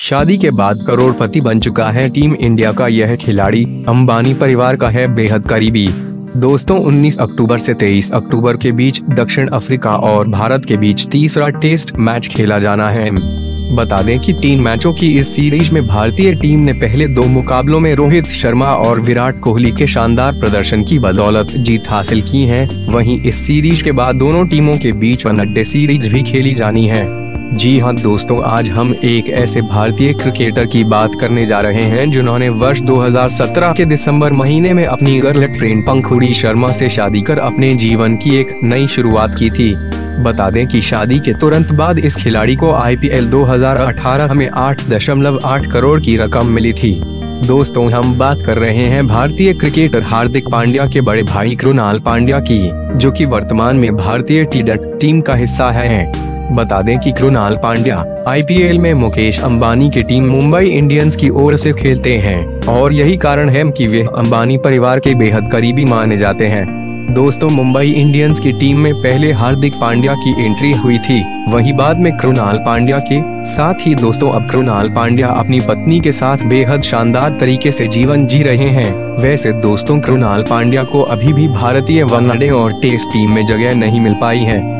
शादी के बाद करोड़पति बन चुका है टीम इंडिया का यह खिलाड़ी अंबानी परिवार का है बेहद करीबी। दोस्तों 19 अक्टूबर से 23 अक्टूबर के बीच दक्षिण अफ्रीका और भारत के बीच तीसरा टेस्ट मैच खेला जाना है। बता दें कि 3 मैचों की इस सीरीज में भारतीय टीम ने पहले 2 मुकाबलों में रोहित शर्मा और विराट कोहली के शानदार प्रदर्शन की बदौलत जीत हासिल की है। वहीं इस सीरीज के बाद दोनों टीमों के बीच वनडे सीरीज भी खेली जानी है। जी हां दोस्तों, आज हम एक ऐसे भारतीय क्रिकेटर की बात करने जा रहे हैं जिन्होंने वर्ष 2017 के दिसंबर महीने में अपनी गर्लफ्रेंड पंखुड़ी शर्मा से शादी कर अपने जीवन की एक नई शुरुआत की थी। बता दें कि शादी के तुरंत बाद इस खिलाड़ी को IPL 2018 में 8.8 करोड़ की रकम मिली थी। दोस्तों हम बात कर रहे हैं भारतीय क्रिकेटर हार्दिक पांड्या के बड़े भाई कृणाल पांड्या की, जो कि वर्तमान में भारतीय टीम का हिस्सा है। बता दें कि कृणाल पांड्या IPL में मुकेश अंबानी की टीम मुंबई इंडियंस की ओर से खेलते हैं और यही कारण है कि वे अंबानी परिवार के बेहद करीबी माने जाते हैं। दोस्तों मुंबई इंडियंस की टीम में पहले हार्दिक पांड्या की एंट्री हुई थी, वहीं बाद में कृणाल पांड्या के साथ ही दोस्तों अब कृणाल पांड्या अपनी पत्नी के साथ बेहद शानदार तरीके से जीवन जी रहे हैं। वैसे दोस्तों कृणाल पांड्या को अभी भी भारतीय वनडे और टेस्ट टीम में जगह नहीं मिल पाई है।